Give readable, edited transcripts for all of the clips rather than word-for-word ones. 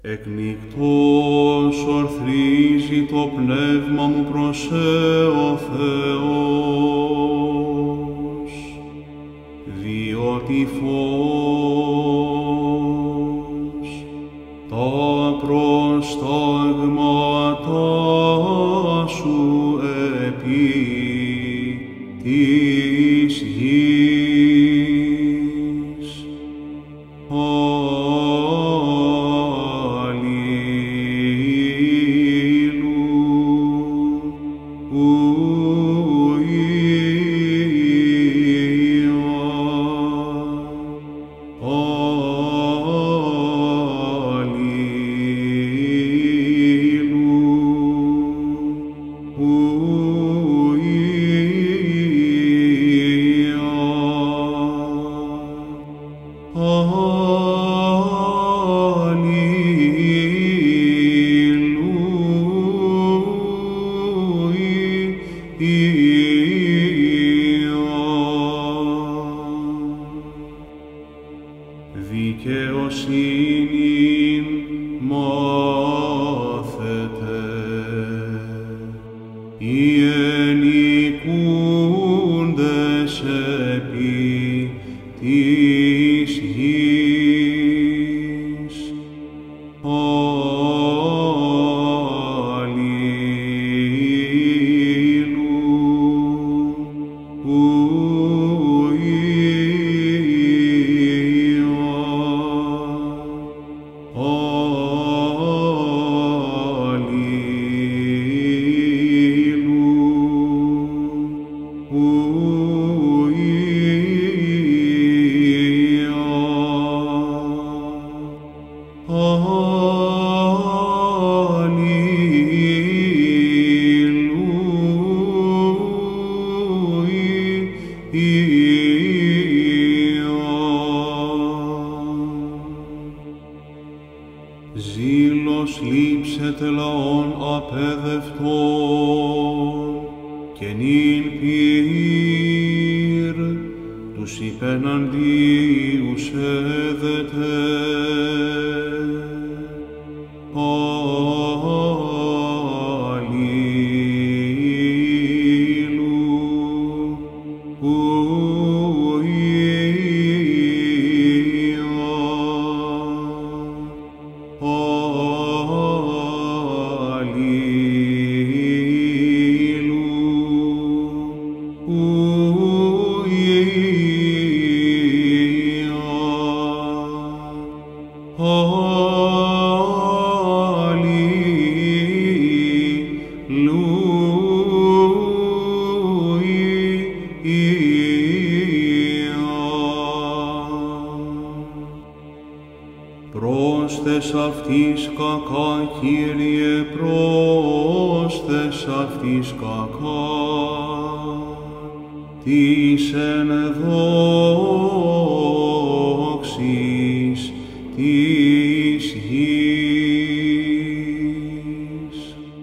Εκνικτός ορθρίζει το πνεύμα μου προς ο Θεός, διότι φως τα προστάγματα σου επί της γης. Δικαιοσύνην μάθετε, οι ενοικούντες επί της γης. Ζήλος λείψετε λαών απέδευτον, και νυν πυρ τους υπεναντίους έδετε. Πρόσθες αυτής κακά, Κύριε, πρόσθες αυτής κακά, της εν δόξης της γης.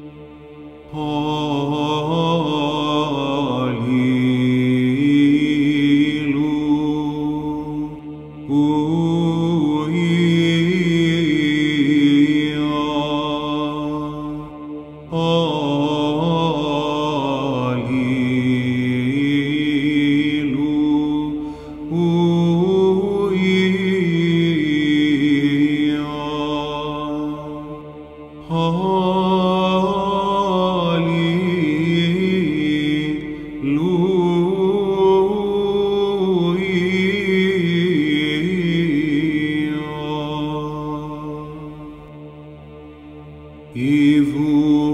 Ιδού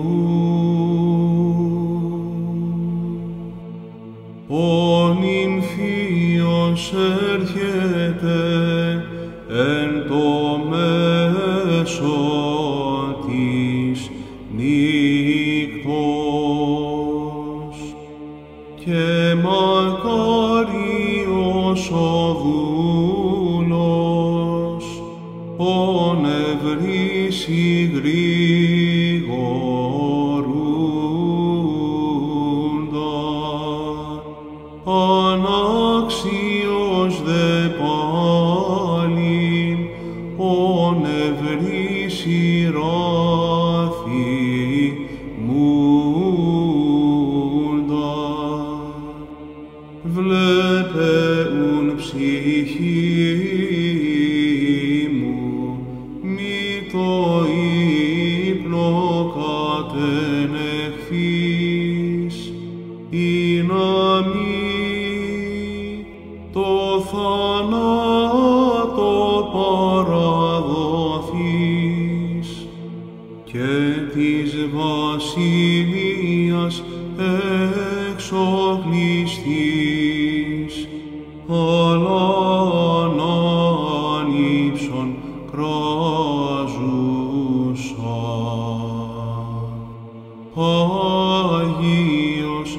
ο νυμφίος έρχεται εν το μέσο της νύκτος, και μακάριος ο δούλος ον ευρύσει γρήγορούντα, ανάξιος δε πάλιν ον ευρύσει σειράφη μούντα, βλέπε ουν ψυχή μου, μη το ύπνο κατενεχθείς, ή να μη το θάνατο παραδοθείς, και της βασιλείας εξοκλειστείς, αλλά ανάνυψον κράζουσα. Άγιος,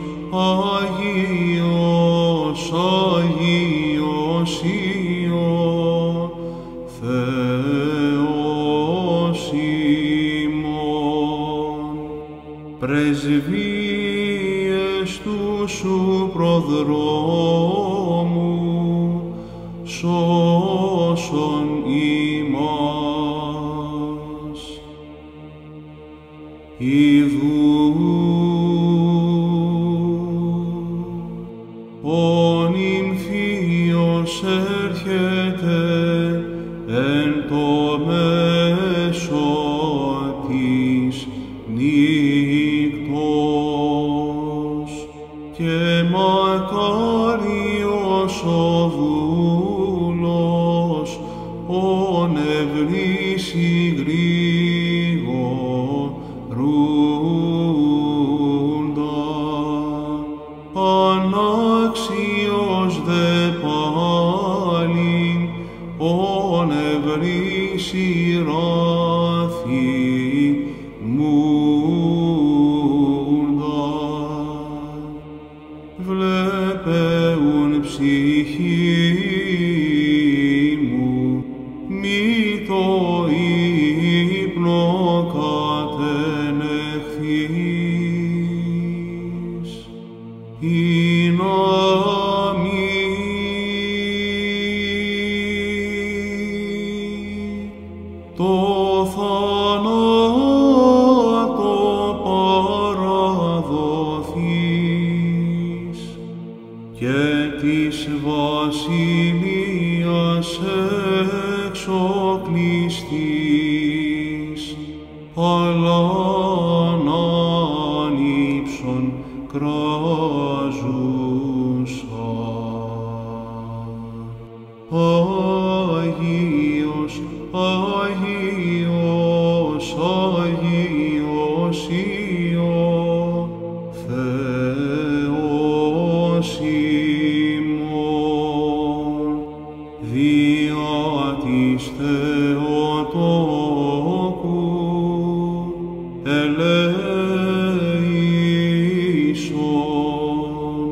Άγιος, Άγιος Υιό, Θεός ημών, πρεσβείες του σου προδρόμου, σώσον ημάς. Ιδού, ο νυμφίος έρχεται εν το μέσο της νύκτος, και μακάριος ο δούλος, ον ευρύσει γρήγορούντα, ανάξιος δε πάλιν, ον ευρύσει ράθη μούντα. Βλέπε ουν ψυχή μου, μη το ύπνο κατενεχθείς, ή να μη το θάνατο παραδοθείς, και της βασιλείας εξοκλειστείς, αλλά ανάνυψον κράζουσα. Άγιος, Άγιος, Άγιος Υιό, Θεός ημών, διά της Θεοτόκου ελέησον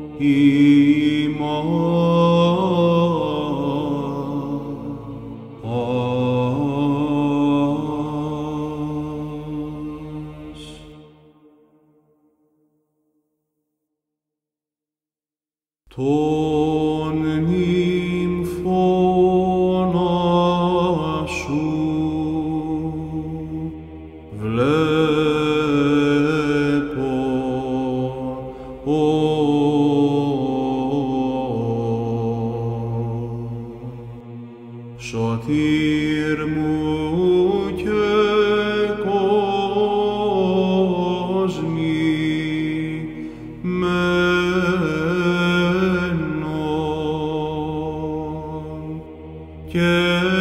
ημάς. Τον νυμφώνα σου βλέπω, σωτήρ μου και κόσμη μένων, και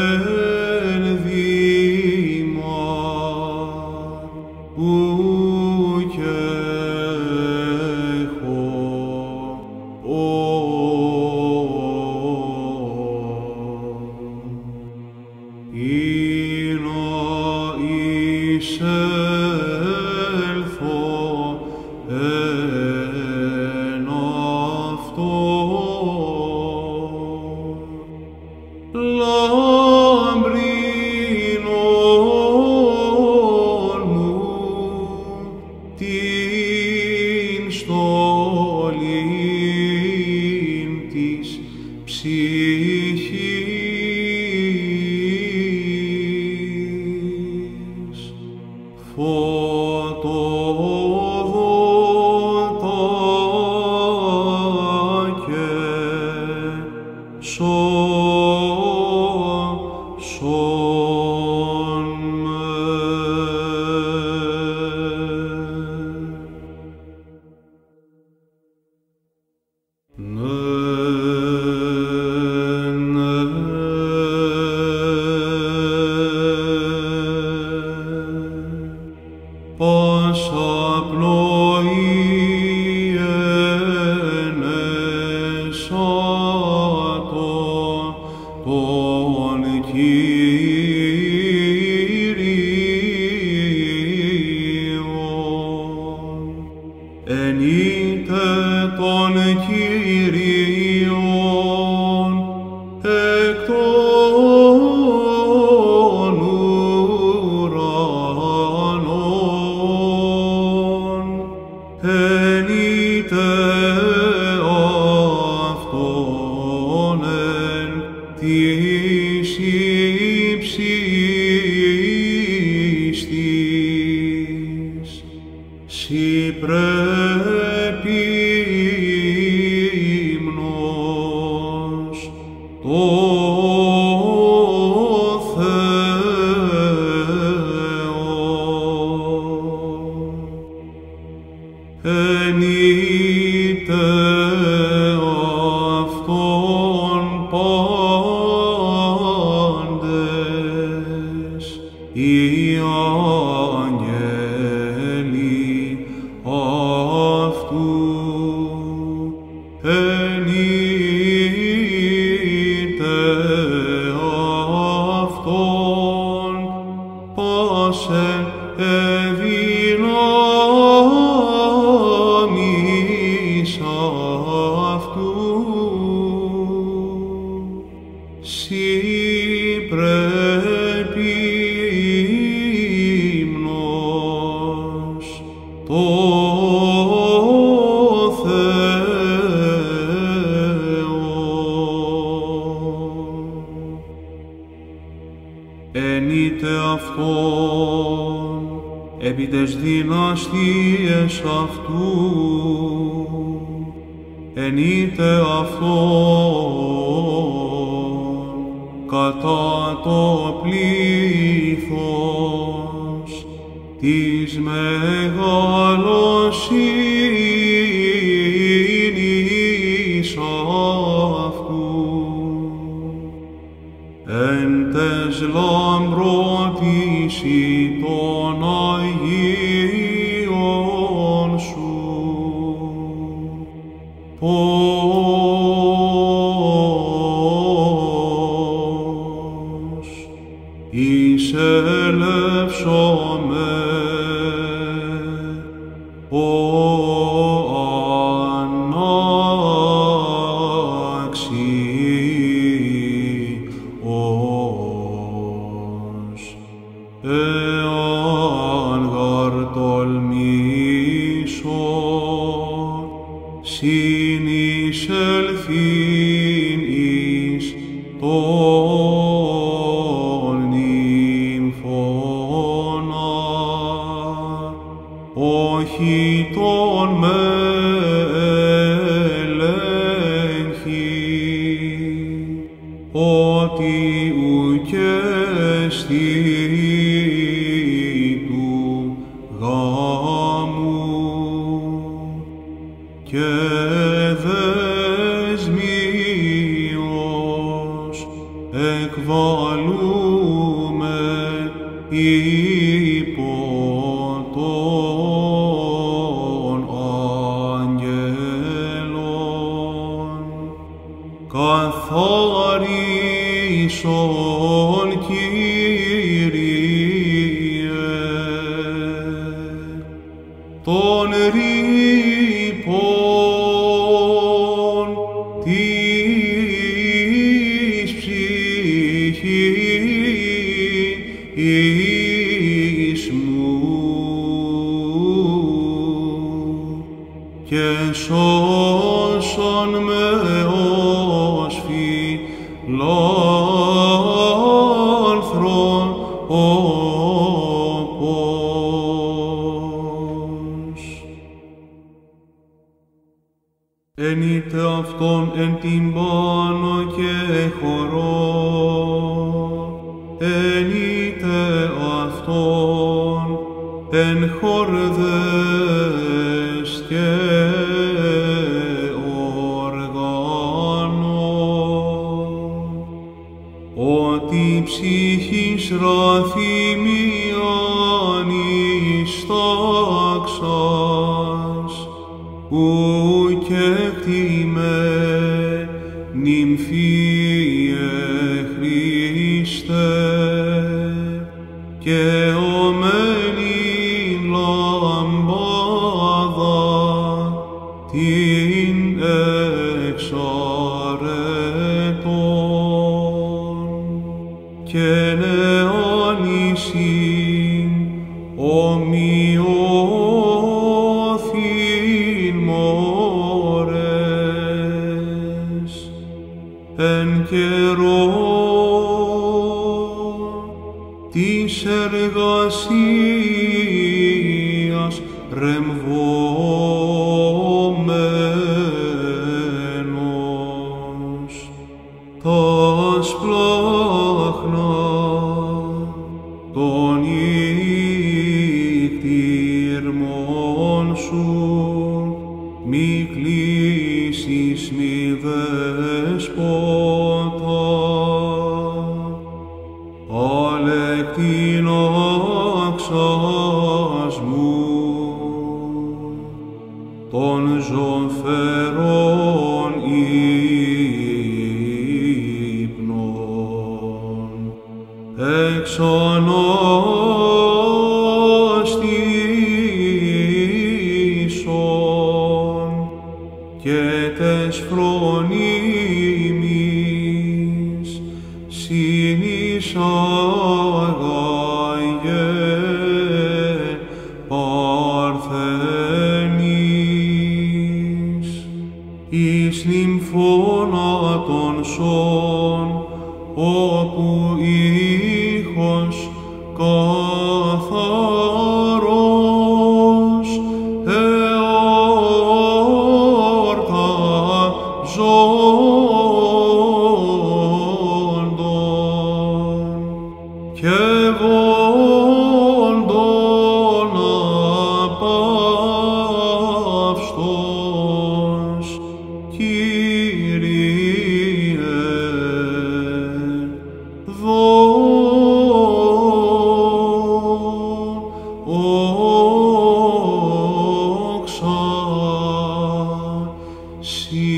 ενδύμα ουκ έχω, ή να εισέλθω εν αυτόν, λαμπρινόν μου την στολήν της ψυχής. Πάσα πνοή ενεσάτο τον Κύριον. Ενείτε τον Κύριον εκ των ουρανών, ενείτε αυτόν εν της ύψης της. Συ πρέπει ύμνος το Θεό. Ενείτε αυτόν πάντες οι άγγελοι αυτού. Ενείτε αυτόν πάσεν εδυνάμεις αυτού. Συ πρέπει ύμνος το Θεό. Ενείτε αυτόν επί τες δυναστείες αυτού. Ενείτε αυτόν κατά το πλήθος της μεγαλοσύνης αυτού. Εν τες λαμπρότηση των Αγίων σου. Πώς εισελεύσομαι ο ανάξιος, εάν γαρ τολμήσω συνεισελθήν εις των νυμφώνα, όχι τον με ελέγχει, ότι ουκέστη του γάμου και δεσμίως εκβαλούμε υπό των αγγέλων. Καθαρίσον, Κύριε, των ρήπων της ψυχής μου και σώσον με ως φιλάνθρων όπως είτε αυτόν εν τυμπάνο και χορό, εν είτε αυτόν εν χορδές και οργάνων, ότι ψυχής ραθυμίαν εις τάξας, ουκ εκτιμε νυμφίε Χριστέ, και ομένην λαμπάδα την εξαρετών, και νεάνισιν ομοιώθην μωρές, εν καιρό της εργασίας ρεμβόμενος, τας πλάχνα των ικτήρμων σου, μη κλείσεις μη δεσπότα, αλεκτινάξας μου, των ζωφερών ύπνων, εξ αναστήσεων και τες φρονίμης συνεισάγαγε παρθενής, εις νυμφώνα των σών, όπου ήχος καθαρός εορταζόντων και βόντων απαύστος, Κύριε, δόξα σοι.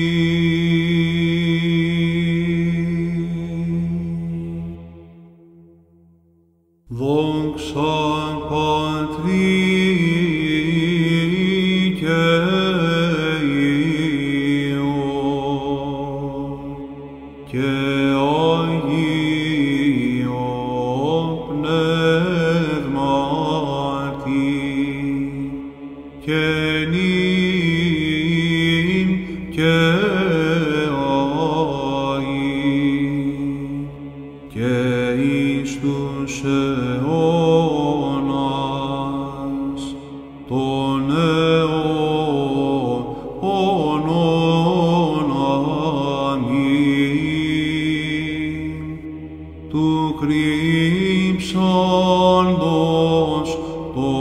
Δόξα Πατρί και Υιόν και Αγίο Πνεύματι, και νυν και αεί και εις τους αιώνας των αιώνων. Αμήν. Του κρύψαντος το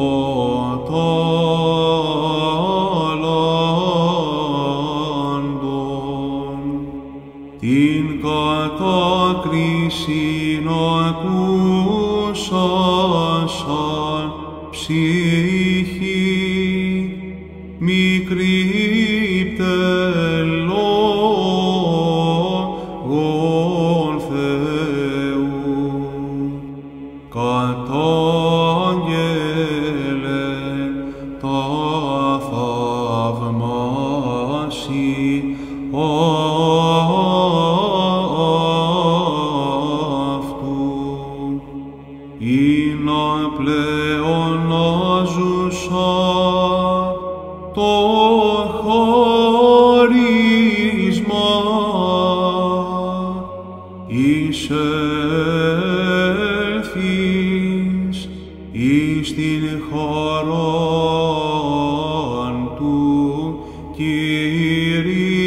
ταλάντων, την κατάκρισιν ακούσασαν ψυχή, μικρή πτελόγων Θεού, κατάγγελε τα θαυμάσι αυτού, ειναι πλεονάζουσα το χάρισμα εισέλθεις εις την χαράν του Κυρίου.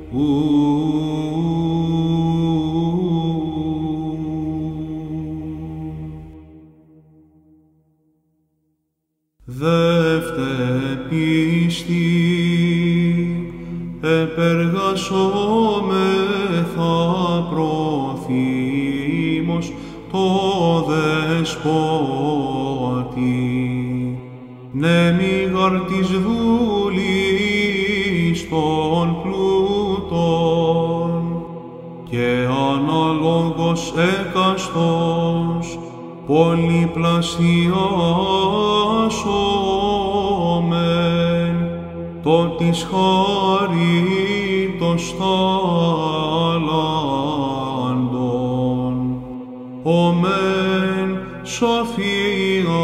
Δεύτε πίστη, επεργασόμεθα προθύμως το Δεσπότη, νέμιγαρ της δούλης των πλούτων, και αναλόγως έκαστος πολυπλασιάσομεν το της χάριτος τάλαντων, ομεν σοφία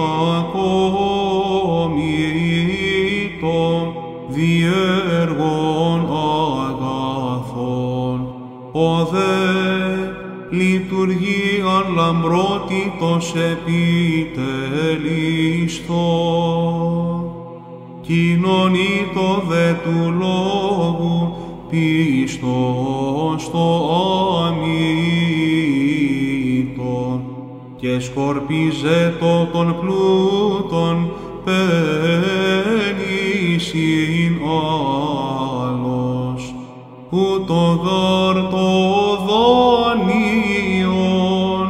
κομίτων διέργων αγαθών, ο δε λειτουργίαν λαμπρότητος επιτελειστό, κοινωνήτω δε του λόγου πίστος το αμήτων, και σκορπιζέτο των πλούτων πένησιν άλλος, ούτω γάρ το δάνειον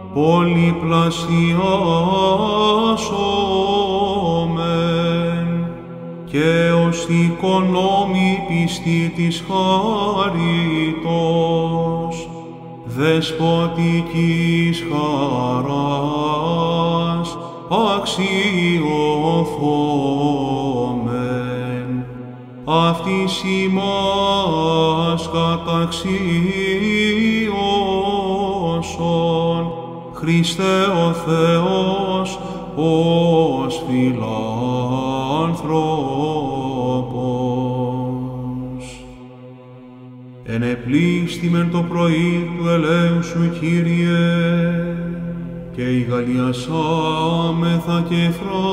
πολυπλασιάσομεν, και ως οικονόμη πιστή της χάριτος, δεσποτικής χαράς αξιοθόμεν, αυτής ημάς καταξίωσον, Χριστέ ο Θεός ως φιλάνθρωπος. Ενεπλήστημεν το πρωί του ελέου σου, Κύριε, και η γαλλιασάμεθα και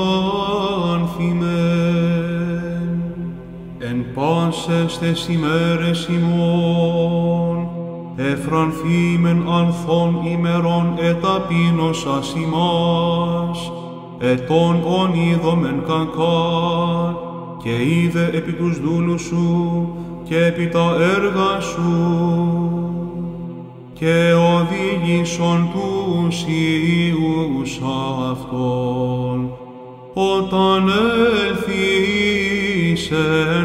φράνθημεν, εν πάσες τες ημέρες ημών, εφρανθήμεν ανθών ημερών εταπείνωσας ημάς, ετών ον είδομεν κακά, και είδε επί τους δούλους σου και επί τα έργα σου, και οδήγησον τους Υιούς αυτών, όταν έλθεις εν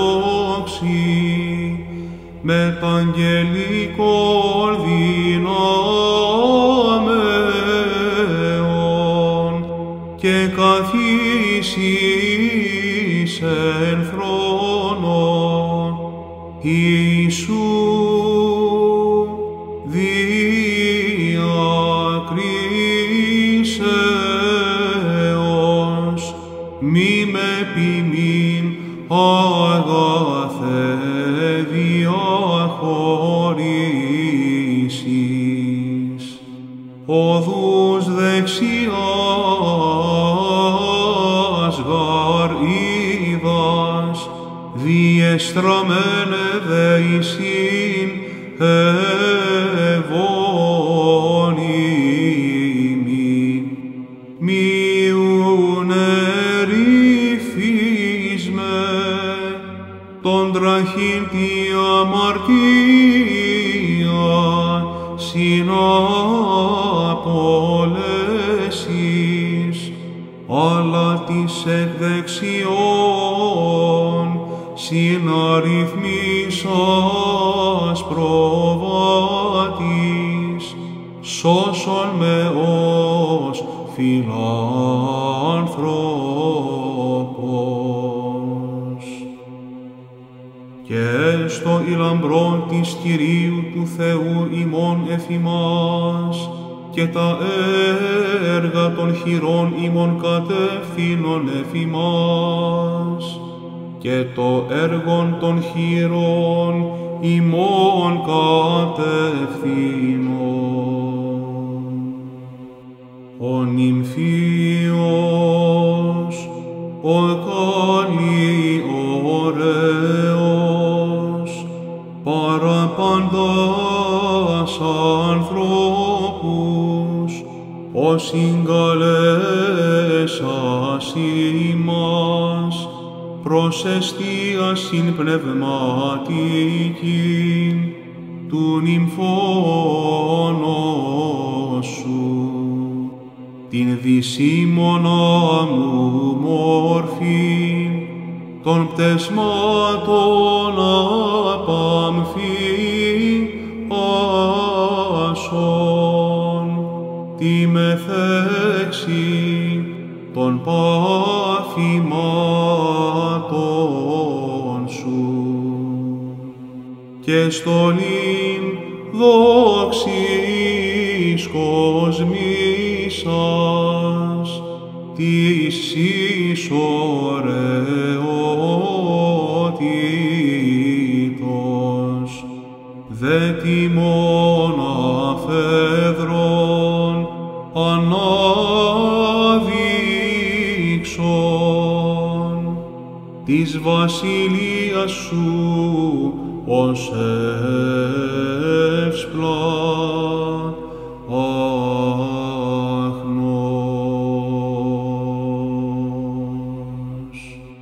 δόξη, με τ' αγγελικών δυνάμεων, και καθίσεις εν θρόνον Ιησού διακρίσεως, μη με ποιμήν αγαθέ διαχωρίσεις, οδούς δεξιάς γαρ είδας, διεστραμμένε δεησίν ευώνυμη, μιουν ερήφης με τον τραχήν τη αμαρτία συναπολέσεις, αλλά της εκ δεξιών συναριθμίσας προβάτης, σώσον με ως φιλάνθρωπος. Και έστω η λαμπρό της Κυρίου του Θεού ημών εφημάς, και τα έργα των χειρών ημών κατευθύνων εφημάς, και το έργον των χειρών ημών κατευθύνων. Ο νυμφίος, ο καλή ωραίος, παραπαντάς ανθρώπους, ως συγκαλέσας ημάς, προς εστίασιν πνευματικήν του νυμφώνος σου, την δυσίμωνα μου μόρφην, των πτεσμάτων απαμφιάσων, τη μεθέξη των παθημάτων σου, και στολήν δόξης κοσμήσας, της ισορεότητος, δε τιμών αφέδρων ανάδειξον, της βασιλείας σου ως εύσπλα άχνος.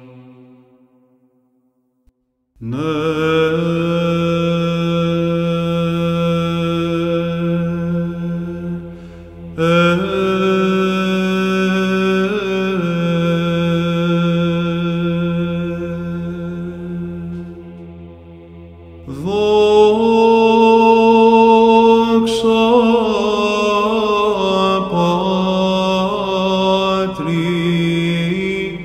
Δόξα Πατρί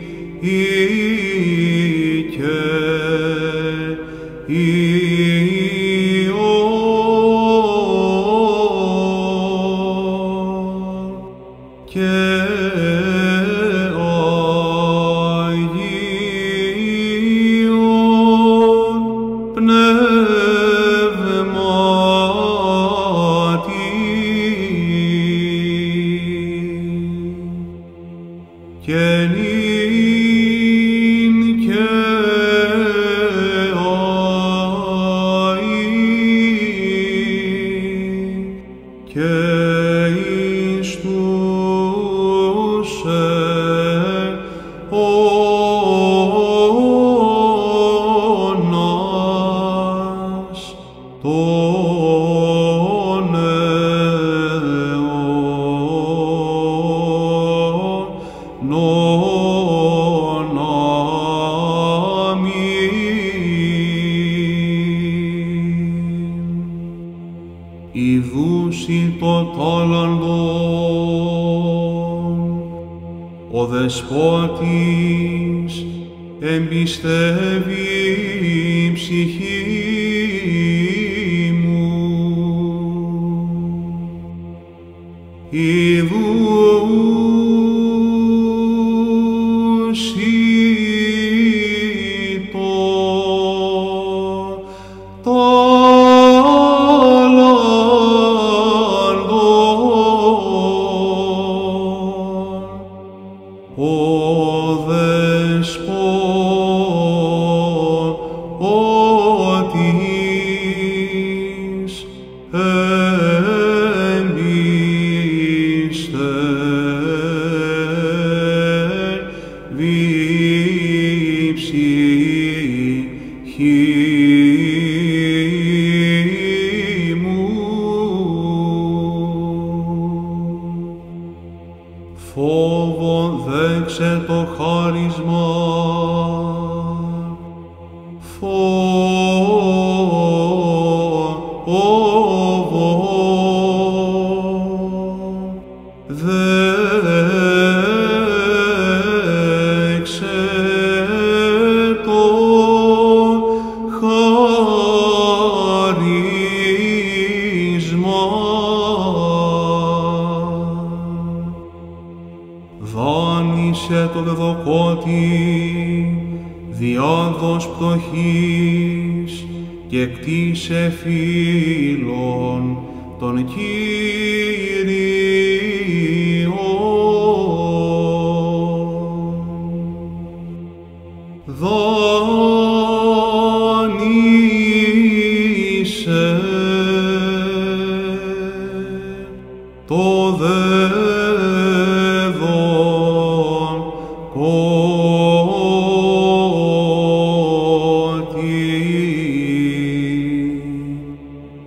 και Υιόν και Αγίον Πνεύματι και νυν και αεί και εις τους αιώνας των αιώνων. Αμήν. Ιδούσι το τάλαντον, ο Δεσπότης εμπιστεύει η ψυχή μου. Ιδούσι το τάλαντον, ο Δεσπότης εμπιστεύει ψυχή μου. Φόβον δέξε το χάρισμα, φόβον δέξε το χάρισμα. Δάνεισε το δεδοκότη διάδος πτωχής και κτίσε φίλων των Κύριων. Δάνεισε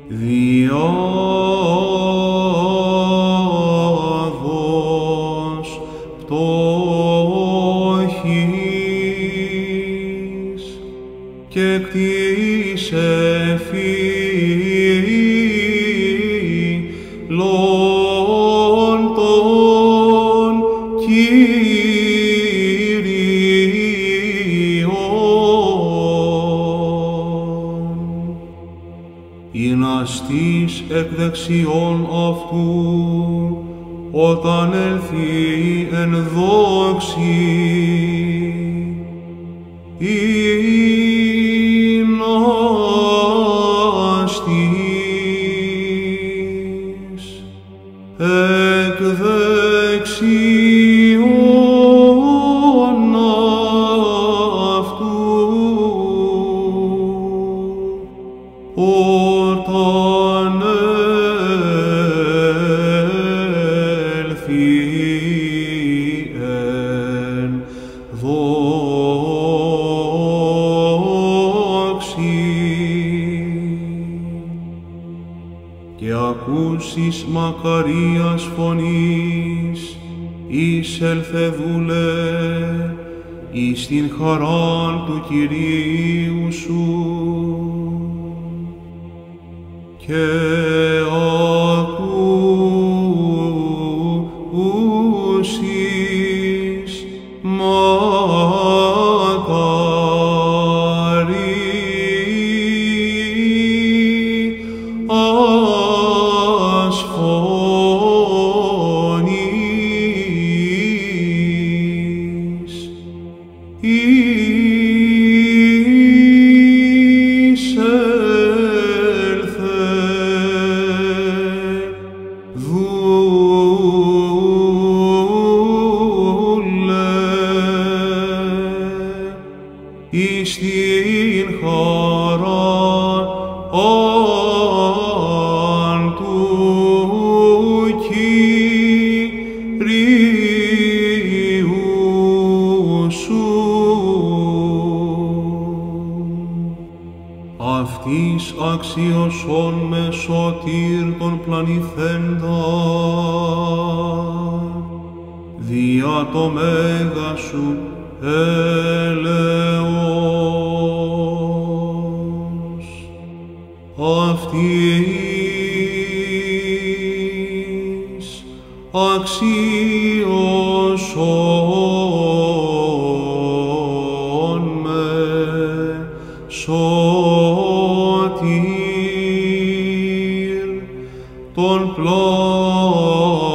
διάδος πτώχης και κτίσε φύλλον των Κύριων. Ειν αστείς εκ δεξιών αυτού, όταν έλθει εν δόξη, ειν αστείς εκ δεξιών αυτού, όταν έλθει εν δόξη και ακούσεις μακαρίας φωνής, εισέλθε δούλε εις την χαράν του Κυρίου σου και ακούσεις μακαρίας φωνής, εισέλθε δούλε εις την χαράν του Κυρίου σου. Αυτής αξίωσον με σωτήρ των πλανηθέντα, δια το μέγα σου έλεος. Αυτής αξίωσον με σωτήρ των πλανηθέντων,